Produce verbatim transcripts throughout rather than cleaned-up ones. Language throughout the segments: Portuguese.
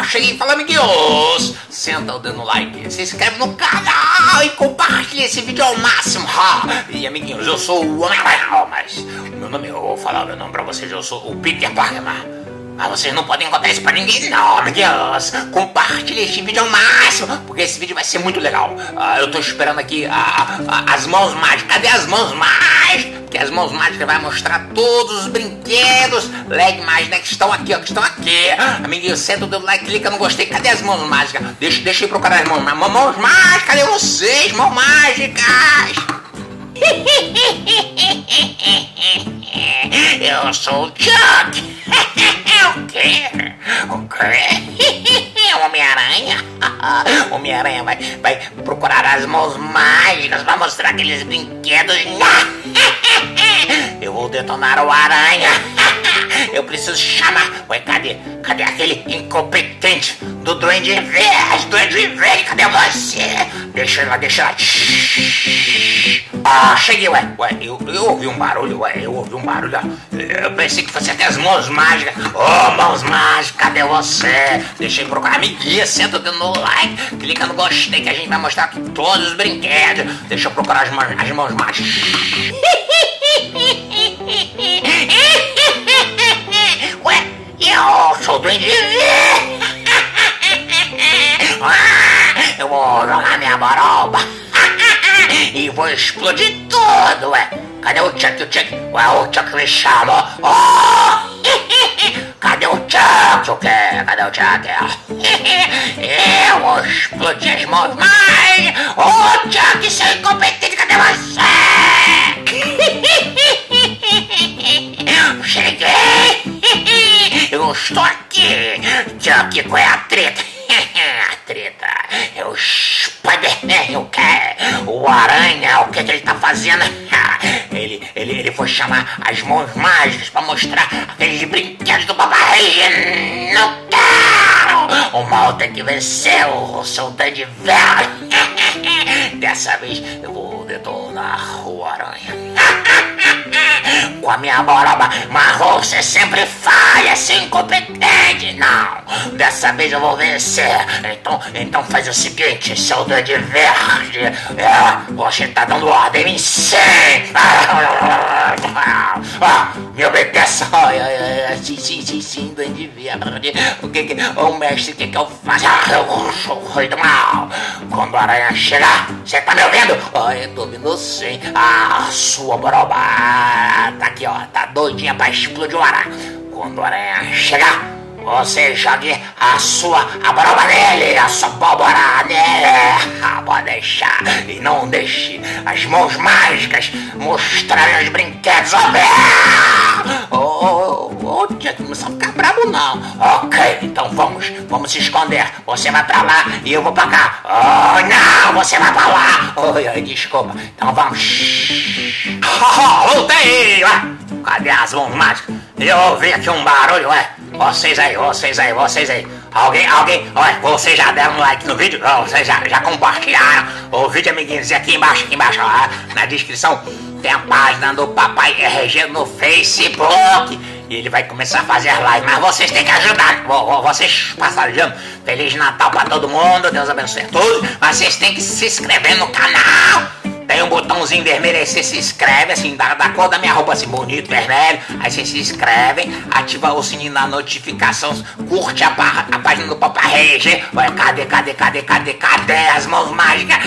cheguei, fala amiguinhos. Senta o dedo no like, se inscreve no canal e compartilha esse vídeo ao máximo. Ha. E amiguinhos, eu sou o Homem-Aranha, mas meu nome, eu vou falar o meu nome pra vocês, eu sou o Peter Parker. Mas vocês não podem contar isso pra ninguém não, amiguinhos. Compartilha este vídeo ao máximo, porque esse vídeo vai ser muito legal. Ah, eu tô esperando aqui ah, ah, as mãos mágicas. Cadê as mãos mágicas? Porque as mãos mágicas vai mostrar todos os brinquedos Leg Mágica que estão aqui, ó, que estão aqui. Amiguinhos, senta o dedo like, clica no gostei. Cadê as mãos mágicas? Deixa, deixa eu procurar as mãos mágicas. Mãos mágicas, cadê vocês, mãos mágicas? Eu sou o Chuck. O quê? O quê? Homem-Aranha? Homem-Aranha vai, vai procurar as mãos mágicas para mostrar aqueles brinquedos. Eu vou detonar o Aranha. Eu preciso chamar. Ué, cadê? Cadê aquele incompetente do Duende Verde? Duende Verde, cadê você? Deixa ela, deixa ela. Ah, cheguei, ué. Ué, eu, eu ouvi um barulho, ué. Eu ouvi um barulho. Eu pensei que fosse até as mãos mágicas. Ô, oh, mãos mágicas, cadê você? Deixa eu procurar. Amiguinha, senta o dedo no like. Clica no gostei que a gente vai mostrar aqui todos os brinquedos. Deixa eu procurar as mãos, as mãos mágicas. Ué, eu sou o Duende Verde. Eu vou jogar minha boroba e vou explodir tudo, ué. Cadê o Chuck? O Chuck? Ué, o Chuck me chamou. Oh! Cadê o Chuck? O quê? Cadê o Chuck? Eu vou explodir as mãos, mas... Ô, Chuck, seu incompetente, cadê você? Cheguei! Eu estou aqui! Chuck, qual é a treta? A treta é o Spider-Man, o que? O Aranha, o que, que ele tá fazendo? Ele, ele, ele foi chamar as mãos mágicas pra mostrar aqueles brinquedos do Papai. Não quero! O mal tem que vencer, o seu Duende Verde. Dessa vez eu vou detonar o Aranha. Com a minha boroba, mas você sempre falha, seu incompetente. Não, dessa vez eu vou vencer. Então, então faz o seguinte, seu Duende Verde. É, você tá dando ordem em si. Ah, me obedeça. Sim, sim, sim, sim, Duende Verde. O que que, ô mestre, o que que eu faço? Eu sou o rei do mal. Quando a aranha chegar, você tá me ouvindo? Ah, eu tô ouvindo sim. A sua boroba tá aqui, ó, tá doidinha pra explodir o aranha. Quando o aranha chegar, você jogue a sua a boroba nele, a sua pólvora nele. Ah, pode deixar. E não deixe as mãos mágicas mostrarem os brinquedos. Ô, ô, ô, Chuck, não precisa ficar bravo não. Ok, então vamos, vamos se esconder. Você vai pra lá e eu vou pra cá. Oh, não, você vai pra lá. Oi, oi, desculpa. Então vamos. Oh, voltei! Cadê as mãos mágicas? Eu ouvi aqui um barulho, ué. Vocês aí, vocês aí, vocês aí. Alguém, alguém, ué, vocês já deram um like no vídeo? Oh, vocês já, já compartilharam o vídeo, amiguinhos? E aqui embaixo, aqui embaixo, ó, na descrição tem a página do Papai R G no Facebook. E ele vai começar a fazer live, mas vocês têm que ajudar. Vocês passajando. Feliz Natal pra todo mundo, Deus abençoe a todos. Mas vocês têm que se inscrever no canal. Tem um botãozinho vermelho aí, você se inscreve, assim, da, da cor da minha roupa, assim, bonito, vermelho. Aí vocês se inscrevem, ativa o sininho da notificação, curte a, a página do Papai R G. Olha, cadê, cadê, cadê, cadê, cadê as mãos mágicas?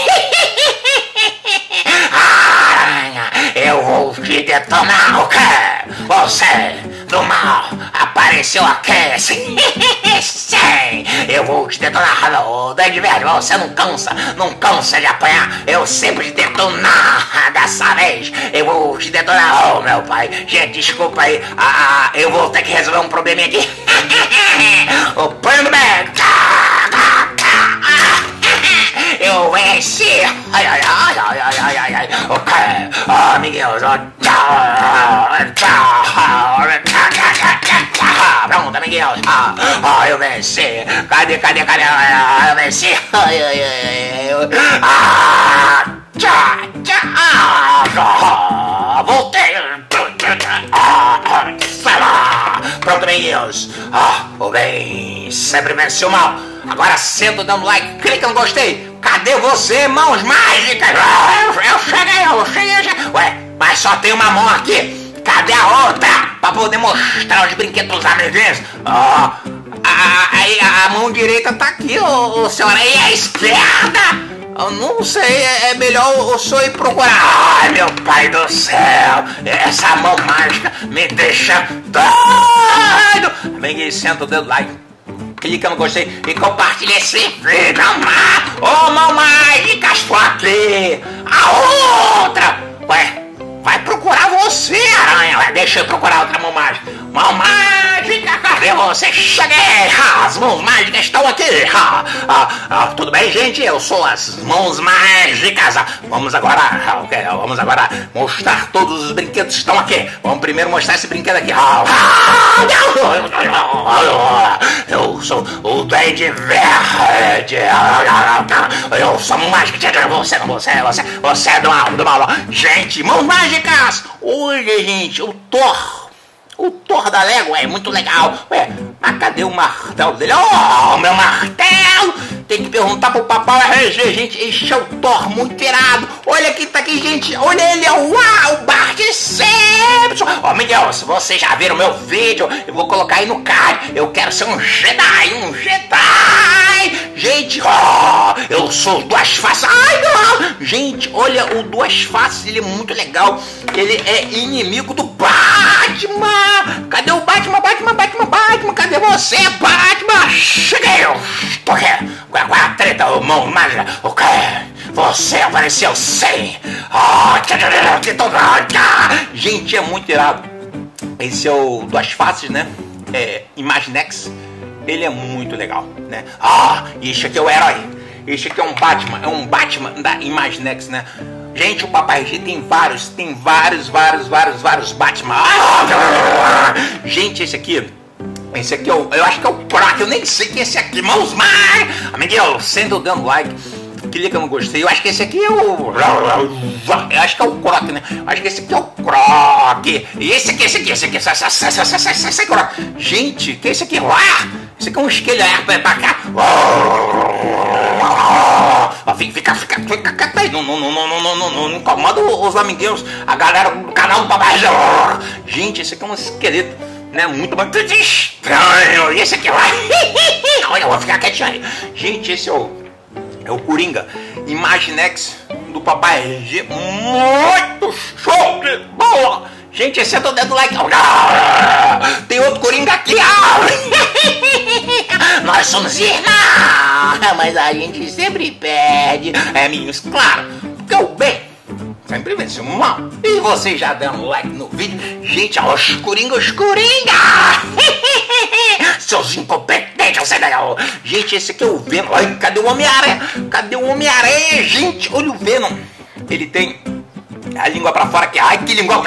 Aranha, eu vou te detonar, o quê? Você, do mal, apareceu aqui. Sim, eu vou te detonar, ô Duende Verde. Você não cansa, não cansa de apanhar. Eu sempre te detonar. Dessa vez, eu vou te detonar. Oh, meu pai, gente, desculpa aí. Ah, eu vou ter que resolver um probleminha aqui. O plano bem. Eu venci! Ai, ai, ai, ai, ai, ai, ai, ai, ok, oh, amiguinhos, oh, tchau, tchau, pronto, amiguinhos, ah, oh, eu venci, cadê, cadê, cadê, eu venci, ai, ai, ai, ah, tchau, tchau, voltei, ah, sei lá, pronto, amiguinhos. amiguinhos. Ah, o bem sempre venceu o mal. Agora senta dando like, clica no gostei. Cadê você, mãos mágicas? Ah, eu, eu cheguei, eu cheguei, eu cheguei. Ué, mas só tem uma mão aqui. Cadê a outra? Pra poder mostrar os brinquedos pros amiguinhos. Ah, aí a, a mão direita tá aqui, ô, ô senhora. E a esquerda? Eu não sei, é, é melhor o senhor ir procurar. Ai, meu pai do céu. Essa mão mágica me deixa doido. Vem e senta o dedo like. Clica no gostei e compartilha esse vídeo. Ô, oh, mão mágica, estou aqui. A outra. Ué, vai procurar você, aranha. Ué, deixa eu procurar outra mão mágica. Mão mágica, cadê você? Cheguei. As mãos mágicas estão aqui. Ah, ah, ah, tudo bem, gente? Eu sou as mãos mágicas. Ah, vamos agora, okay, vamos agora mostrar todos os brinquedos que estão aqui. Vamos primeiro mostrar esse brinquedo aqui. Ah, eu sou o Duende Verde. Eu sou mão mágica. Você não, você, você, você é do mal, do mal. Gente, mãos mágicas. Olha, gente, o Thor. O Thor da Lego é muito legal. Ué, mas cadê o martelo dele? Oh, meu martelo! Tem que perguntar pro papai R G, gente. Esse é o Thor muito irado. Olha quem tá aqui, gente. Olha ele, uau, o Bart Simpson. Ó, oh, Miguel, se vocês já viram meu vídeo, eu vou colocar aí no card. Eu quero ser um Jedi, um Jedi. Gente, ó, oh, eu sou Duas Faces. Ai, não. Gente, olha, o Duas Faces, ele é muito legal. Ele é inimigo do Batman. Cadê o Batman, Batman, Batman, Batman? Cadê você, Batman? Cheguei! Tô aqui! Qual é a treta, ô mão mágica? O quê? Você apareceu sem! Oh, que tô... Gente, é muito irado! Esse é o Duas Faces, né? É Imaginext. Ele é muito legal, né? Ah, e esse aqui é o herói! Esse aqui é um Batman, é um Batman da Imaginext, né? Gente, o Papai G tem vários, tem vários, vários, vários, vários Batman. Ah! Gente, esse aqui, esse aqui é o, eu acho que é o Croc, eu nem sei que é esse aqui, mãos mais. Amiguinho, senta dando like, clica no gostei, eu acho que esse aqui é o, eu acho que é o Croc, né? Eu acho que esse aqui é o Croc. E esse aqui, esse aqui, esse aqui, sai, sai, sai, sai, sai, sai, sai, Croc. Gente, que é esse aqui? Ah! Esse aqui é um esqueleto, vai pra cá. Fica, fica, fica, fica aí. Não, não, não, não, não, não, não incomoda os amiguinhos, a galera do canal do Papai. Gente, esse aqui é um esqueleto, né? Muito, muito estranho. E esse aqui, olha, eu vou ficar quietinho aí. Gente, esse é o, é o Coringa Imaginext do Papai R G. Muito show de bola. Gente, esse é todo dentro do like. Tem outro Coringa aqui. Nós somos irmãos, mas a gente sempre perde. É, meninos, claro, porque o bem sempre vence o mal. E vocês já dando like no vídeo. Gente, olha os Coringa, os Coringa. Seus incompetentes, eu sei daí. Gente, esse aqui é o Venom. Ai, cadê o Homem-Aranha? Cadê o Homem-Aranha? Gente, olha o Venom. Ele tem a língua pra fora aqui. Ai, que língua.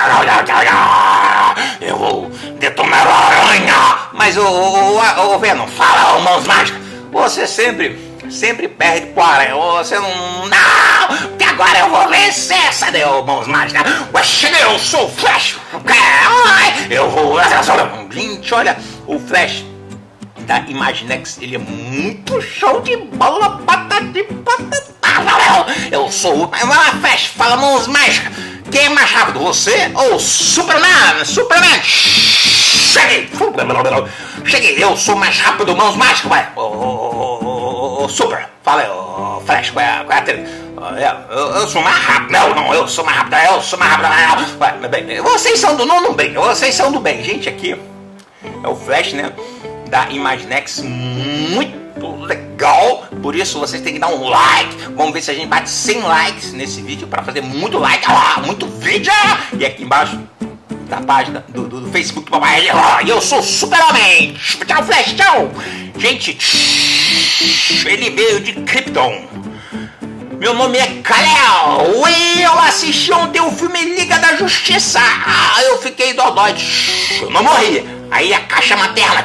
Eu vou detonar a aranha. Mas o, o, o, o Venom, fala, ô mãos mágicas. Você sempre, sempre perde pro aranha. Você não... Não, porque agora eu vou vencer. Cadê o mãos mágicas? Ué, cheguei, eu sou o Flash. Eu vou... Gente, olha, o Flash da Imaginext, ele é muito show de bola. Patati, patata. Eu sou o... Flash, fala, mãos mágicas. Quem é mais rápido, você ou o Superman? Superman! Cheguei! Cheguei, eu sou mais rápido, mãos mágicas, ué! Ô, ô, ô, ô, Super! Fala aí, ô, Flash, qual é, qual é a treta? Eu, eu sou mais rápido, não, não, eu sou mais rápido, eu sou mais rápido, ué, bem, vocês são do, não, não bem, vocês são do bem, gente, aqui é o Flash, né, da Imaginext, muito legal, por isso vocês têm que dar um like. Vamos ver se a gente bate cem likes nesse vídeo para fazer muito like, ah, muito vídeo. E aqui embaixo da página do, do, do Facebook do Papai, e eu sou Super-Homem. Tchau, Flash, tchau. Gente, ele veio de Krypton. Meu nome é Kal-El. Eu assisti ontem o filme Liga da Justiça. Ah, eu fiquei dodói. Eu não morri. Aí a caixa materna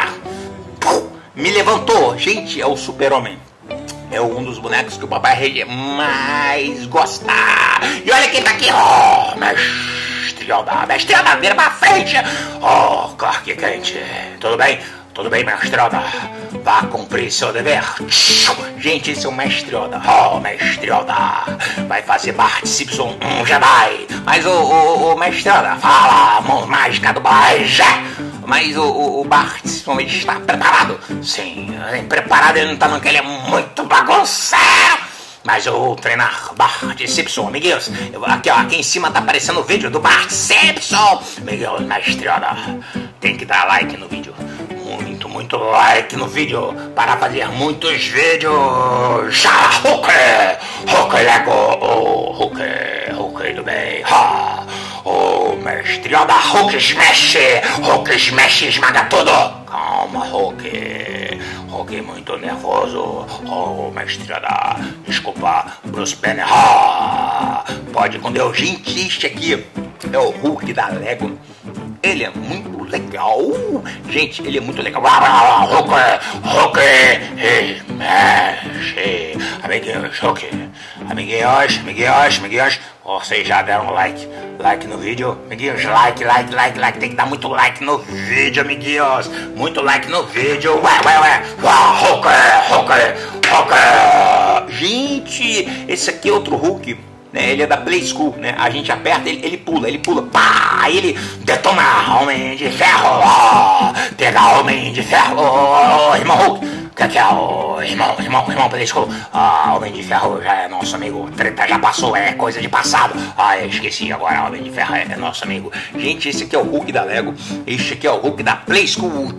me levantou. Gente, é o Super-Homem. É um dos bonecos que o Papai R G mais gosta. E olha quem tá aqui. Oh, mestre mestrioda, mestrioda, vira pra frente. Oh, Clark Kent, tudo bem? Tudo bem, mestrioda? Vá cumprir seu dever. Gente, esse é o mestrioda. Oh, mestrioda, vai fazer Bart Simpson um Jedi. Mas o, o, o mestrioda, fala, mão mágica do Baja. Mas o, o, o Bart Simpson está preparado? Sim, preparado ele não tá não, que ele é muito bagunceiro. Mas eu vou treinar Bart Simpson, amiguinhos. Eu, aqui, ó, aqui em cima tá aparecendo o vídeo do Bart Simpson. Amiguinhos, mestrioda, tem que dar like no vídeo. Muito, muito like no vídeo para fazer muitos vídeos. Já, Hulk! Hulk Lego! Oh, Hulk! Hulk do bem! Ha! Oh, mestrioda, Hulk Smash! Hulk Smash esmaga tudo! Calma, Hulk! Hulk muito nervoso. Oh, mestrioda, desculpa, Bruce Banner. Ha! Pode com Deus. Gente, este aqui é o Hulk da Lego. Ele é muito legal. Gente, ele é muito legal. Hulk, Hulk, mexe. Amiguinhos, Hulk. Amiguinhos, amiguinhos, amiguinhos. Vocês já deram like, like no vídeo? Amiguinhos, like, like, like, like. Tem que dar muito like no vídeo, amiguinhos. Muito like no vídeo. Ué, ué, ué. Hulk, Hulk, Hulk. Gente, esse aqui é outro Hulk. Né, ele é da Play School, né? A gente aperta, ele, ele pula, ele pula, pá! Aí ele detona Homem de Ferro, oh, pega Homem de Ferro, oh, oh, irmão Hulk, o que, que é o irmão, irmão, irmão Play School? Ah, Homem de Ferro já é nosso amigo, treta já passou, é coisa de passado. Ah, eu esqueci agora, Homem de Ferro é, é nosso amigo. Gente, esse aqui é o Hulk da Lego, este aqui é o Hulk da Play School.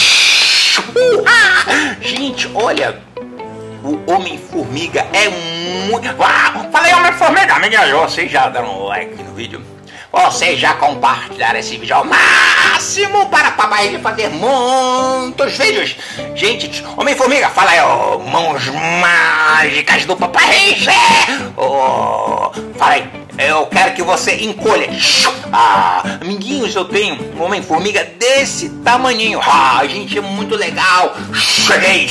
Uh, ah, gente, olha. O Homem-Formiga é muito... Ah, falei Homem-Formiga, amiguinhos, vocês já deram um like no vídeo? Vocês já compartilharam esse vídeo ao máximo para papai de fazer muitos vídeos? Gente, Homem-Formiga, fala aí, ó, mãos mágicas do papai. Oh, fala aí, eu quero que você encolha. Ah, amiguinhos, eu tenho um Homem-Formiga desse tamaninho. Ah, gente, é muito legal. Cheguei.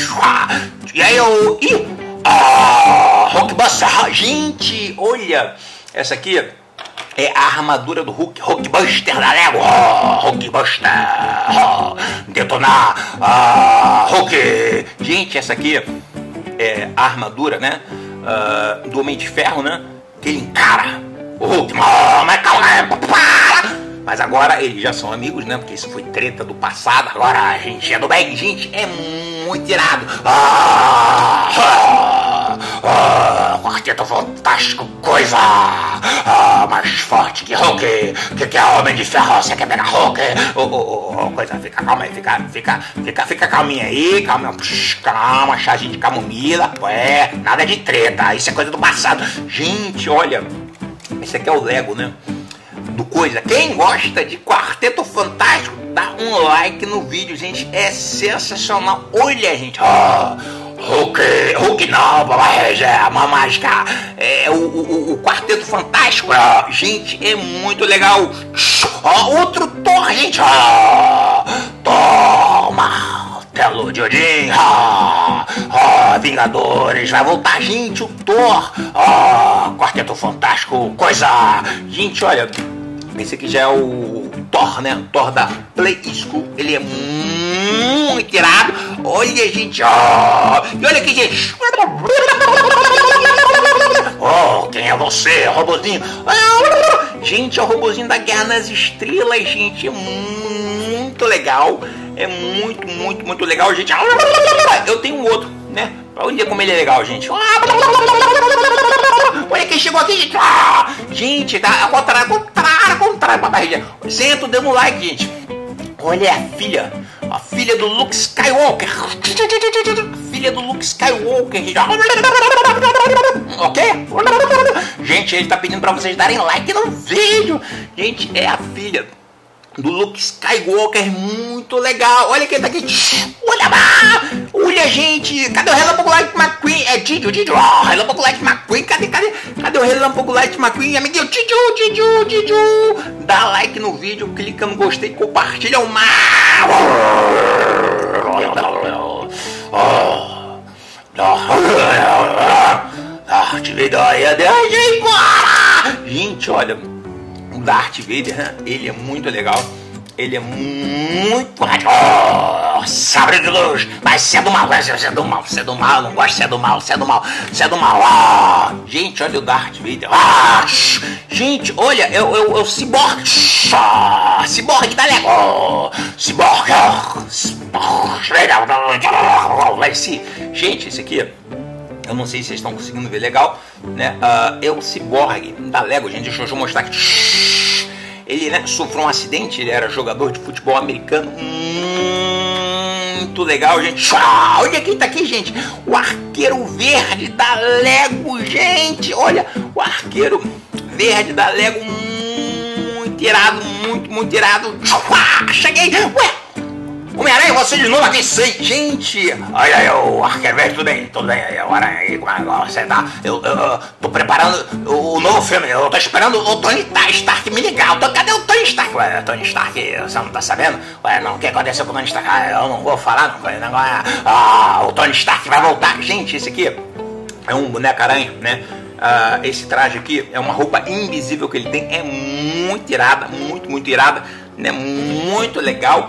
E aí eu... Ih! Ah, Hulkbuster! Gente, olha! Essa aqui é a armadura do Hulk, Hulkbuster da Lego! Oh, Hulkbuster! Oh, detonar! Ah, Hulk! Gente, essa aqui é a armadura, né? Uh, do Homem de Ferro, né? Que ele encara o Hulk. Oh, mas calma aí, para! Mas agora eles já são amigos, né? Porque isso foi treta do passado. Agora a gente é do bem. Gente, é muito irado. Ah, ah, ah, Quarteto Fantástico, coisa ah, mais forte que Hulk. Que que é Homem de Ferro? Você quer pegar Hulk? Oh, oh, oh, coisa, fica calma aí. Fica, fica, fica, fica calminha aí. Calma, psh, calma, chazinho de camomila. É, nada de treta. Isso é coisa do passado. Gente, olha. Esse aqui é o Lego, né? Do coisa. Quem gosta de Quarteto Fantástico, dá um like no vídeo, gente. É sensacional. Olha, gente. Oh, Hulk, Hulk não, papai, é uma mágica. É o, o, o Quarteto Fantástico. Oh, gente, é muito legal. Oh, outro Thor, gente. Oh, toma. Telo de Odin. Oh, oh, Vingadores. Vai voltar, gente. O Thor. Oh, Quarteto Fantástico. Coisa. Gente, olha. Esse aqui já é o Thor, né? O Thor da Play School. Ele é muito irado. Olha, gente. Oh. E olha aqui, gente. Oh, quem é você, robozinho? Gente, é o robozinho da Guerra nas Estrelas, gente. É muito legal. É muito, muito, muito legal, gente. Eu tenho um outro, né? Olha como ele é legal, gente. Olha quem chegou aqui, gente. Ah, gente, tá ao contrário, ao contrário, ao contrário, papai. Senta, dando um like, gente. Olha a filha. A filha do Luke Skywalker. A filha do Luke Skywalker, gente. Ok? Gente, ele tá pedindo pra vocês darem like no vídeo. Gente, é a filha do Luke Skywalker, muito legal. Olha quem tá aqui. Olha lá. Olha, gente. Cadê o Relâmpago Light McQueen? É Didio, Didio. Oh, Relâmpago Light McQueen. Cadê, cadê? Cadê o Relâmpago Light McQueen? Amiguinho, Didio, Didio, Didio. Dá like no vídeo, clica no gostei, compartilha o mar. Arte vida aí, gente, olha. O Darth Vader, né? Ele é muito legal. Ele é muito... Oh, sabre de luz. Mas você é do mal, você é do mal, você é do mal. Não gosto de ser do mal, você é do mal, você é do mal. Oh, gente, olha o Darth Vader. Oh, gente, olha, é o Cyborg. Oh, Cyborg da Lego. Oh, Cyborg. Oh, Cyborg. Esse, gente, esse aqui... Eu não sei se vocês estão conseguindo ver legal, né? Uh, é o Cyborg da Lego, gente. Deixa eu mostrar aqui. Ele, né, sofreu um acidente, ele era jogador de futebol americano. Muito legal, gente. Olha quem tá aqui, gente. O arqueiro verde da Lego, gente. Olha, o arqueiro verde da Lego. Muito irado, muito, muito irado. Cheguei. Ué. Homem-Aranha, você de novo aqui, sim, gente! Olha aí, o arqueiro velho, tudo bem? Tudo bem aí, o Aranha aí, como é que você tá? Eu, eu, eu tô preparando o novo filme, eu tô esperando o Tony Stark me ligar. Eu tô, cadê o Tony Stark? Ué, Tony Stark, você não tá sabendo? Ué, não, o que aconteceu com o Tony Stark? Ah, eu não vou falar, não, o negócio é... Ah, o Tony Stark vai voltar. Gente, esse aqui é um boneco-aranha, né? Uh, esse traje aqui é uma roupa invisível que ele tem, é muito irada, muito, muito irada, né? Muito legal.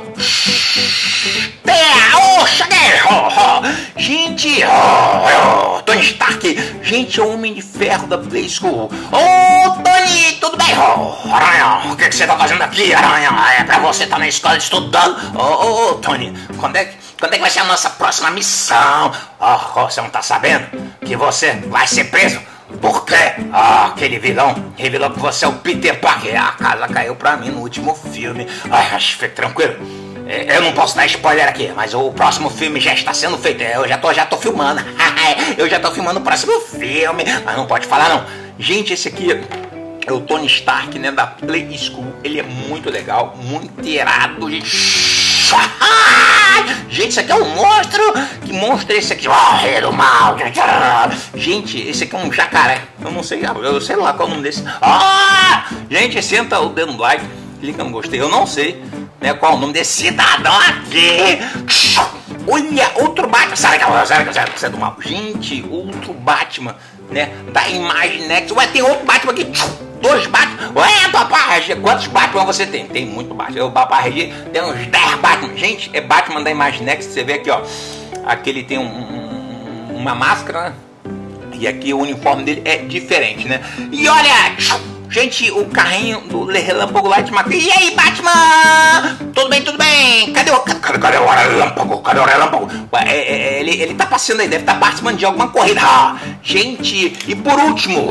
É, oh, cheguei! Oh, oh. Gente, oh, oh, Tony Stark, gente, é o Homem de Ferro da Play School. Oh, Tony, tudo bem? Oh, Aranha, o que, que você tá fazendo aqui, Aranha? É pra você estar tá na escola estudando? Oh, oh, oh, Tony, quando é, que, quando é que vai ser a nossa próxima missão? Oh, oh, você não tá sabendo que você vai ser preso? Por quê? Ah, aquele vilão revelou que você é o Peter Parker. A casa caiu pra mim no último filme. Ai, mas fique tranquilo. Eu não posso dar spoiler aqui, mas o próximo filme já está sendo feito. Eu já tô, já tô filmando. Eu já tô filmando o próximo filme. Mas não pode falar não. Gente, esse aqui é o Tony Stark, né, da Play School. Ele é muito legal, muito irado, gente. Gente, isso aqui é um monstro. Que monstro é esse aqui? Oh, rei do mal. Gente, esse aqui é um jacaré. Eu não sei, eu sei lá qual é o nome desse. Ah! Gente, senta o dedo no like, clica no gostei. Eu não sei, né, qual é o nome desse cidadão aqui. Olha, outro Batman. Sai daqui, sai daqui, sai daqui do mal. Gente, outro Batman, né, da Imaginext. Ué, tem outro Batman aqui. Dois Batman. Ué, Papai R G, quantos Batman você tem? Tem muito Batman. O Papai R G tem uns dez Batman. Gente, é Batman da Imaginext. Você vê aqui, ó. Aqui ele tem um, um, uma máscara, né? E aqui o uniforme dele é diferente, né? E olha, gente, o carrinho do Relâmpago Light McQueen. E aí, Batman? Tudo bem, tudo bem? Cadê o, cadê, cadê o Relâmpago? Cadê o Relâmpago? Ué, é, é, ele, ele tá passando aí, deve estar tá participando de alguma corrida. Ah, gente, e por último...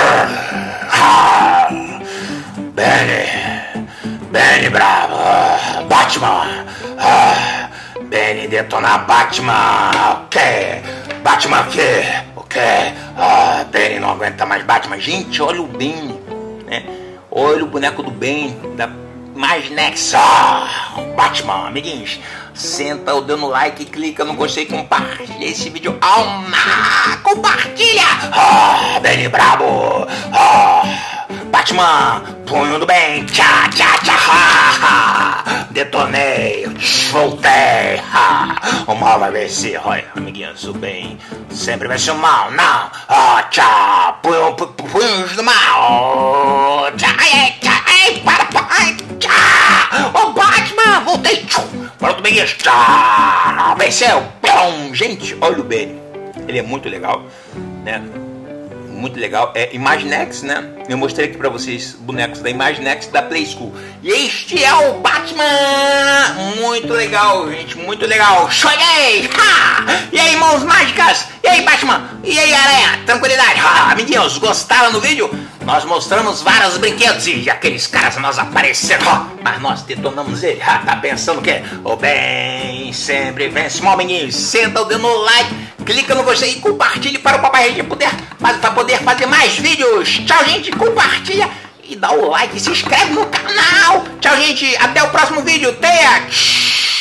Ah, Benny, Benny bravo, Batman, ah, Benny detonar Batman, o que? Batman o que? O que? Ah, Benny não aguenta mais Batman. Gente, olha o Benny, né? Olha o boneco do Benny, da Imaginext. Ah, Batman, amiguinhos. Senta o dedo no like, clica no gostei, compartilha esse vídeo. Alma, compartilha! Ah, Benny brabo! Ah, Batman, punho do bem! Tchá, tchá, tchá! Ha, detonei! Voltei! Ha, o mal vai vencer! Olha, amiguinhos, o bem sempre vence o mal! Não! Ah, tchá! Punho, pu, punhos do mal! Tchá, ai, tchá, ai, para, para, ai, tchá! Ô, Batman, voltei! Pronto, amiguinhos! Tchá! Venceu! Pum. Gente, olha o Benny! Ele é muito legal, né? Muito legal, é Imaginext, né? Eu mostrei aqui pra vocês bonecos da Imaginext da Play School. E este é o Batman! Muito legal, gente, muito legal. Cheguei! Ha! E aí, mãos mágicas? E aí, Batman? E aí, Aranha? Tranquilidade? Ha! Amiguinhos, gostaram do vídeo? Nós mostramos vários brinquedos e aqueles caras nós apareceram, ha! Mas nós detonamos ele. Ha! Tá pensando o quê? O bem sempre vence, mal, amiguinhos. Senta o dedo no like. Clica no gostei e compartilhe para o Papai R G poder, para poder fazer mais vídeos. Tchau, gente. Compartilha e dá o like e se inscreve no canal. Tchau, gente. Até o próximo vídeo. Tenha...